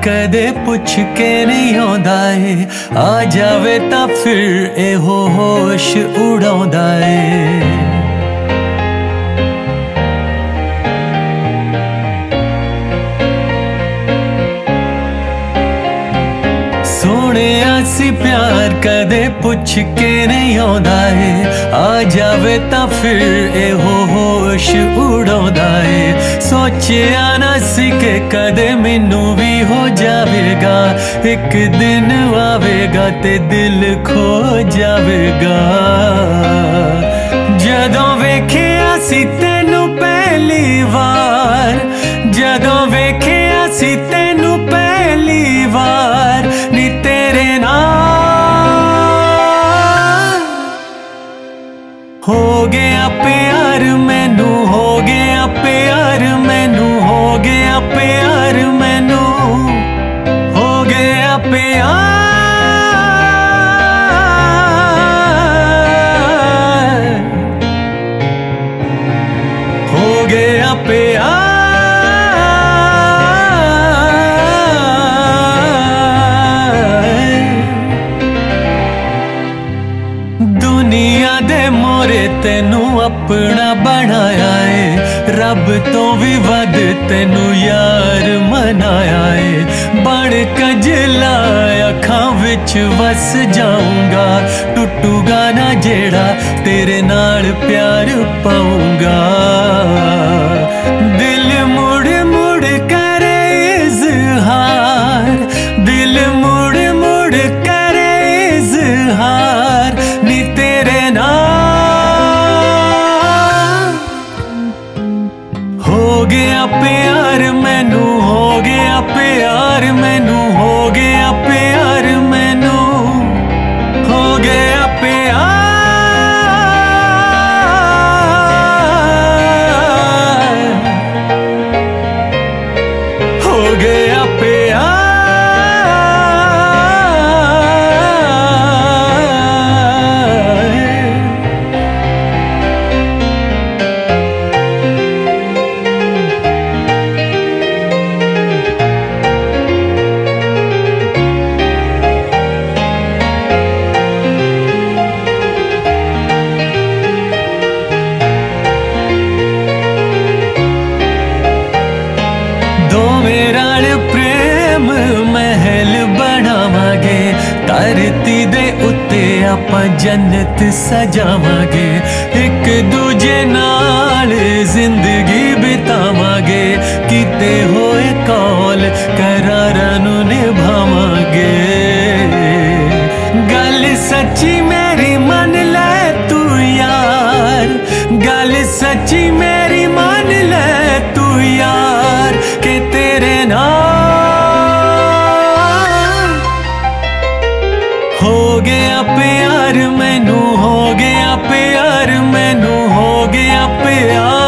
कदे पुछ के नहीं आउंदा ए, आ जावे तां फिर एहो होश उड़ाउंदा ए। सी प्यार कदे पुछ के नहीं आउंदा ए, आ जावे तां फिर एहो होश उड़ाउंदा ए। सोचिया ना सी के कदे मैनू भी हो जावेगा, एक दिन आवेगा ते दिल खो जावेगा। जदों वेखिया सी तैनू पहली बार, जदों वेखिया सी तैनू पहली बार, नी तेरे हो गया प्यार मैनू, हो गया प्यार मैनू, हो गया प्यार मैनू, हो गया प्यार, हो गया प्यार। दुनिया दे मोरे तेनू अपना बनाया है, रब तो भी वध तेनू यार मनाया है। बण कजला अखां विच वस जाऊंगा, टुटूगा ना जेड़ा तेरे नाल प्यार पाऊंगा। दिल मुड़ मुड़ करे इज़हार, दिल मुड़ मुड़ करे इज़हार, नी तेरे नाल हो गया प्यार मैनू, हो गया प्यार मैनू, हो गया प्यार मैनू, हो गया प्यार, हो गया प्यार। प्रेम महल बनावांगे, धरती दे उत्ते आपां जन्नत सजावांगे। एक दूजे नाल जिंदगी बितावांगे, किते होए कौल करारां नूं निभावांगे। गल सच्ची मेरी मन ले तू यार, गल सच्ची मेरी मन ले तू यार, के तेरे नाल हो गया प्यार मैनू, हो गया प्यार मैनू, हो गया प्यार।